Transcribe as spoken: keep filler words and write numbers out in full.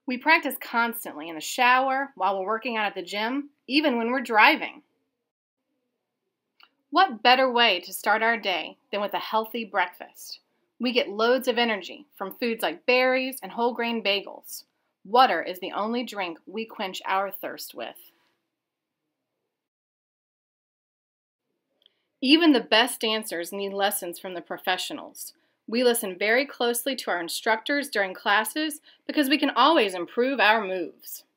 We practice constantly in the shower, while we're working out at the gym, even when we're driving. What better way to start our day than with a healthy breakfast? We get loads of energy from foods like berries and whole grain bagels. Water is the only drink we quench our thirst with. Even the best dancers need lessons from the professionals. We listen very closely to our instructors during classes because we can always improve our moves.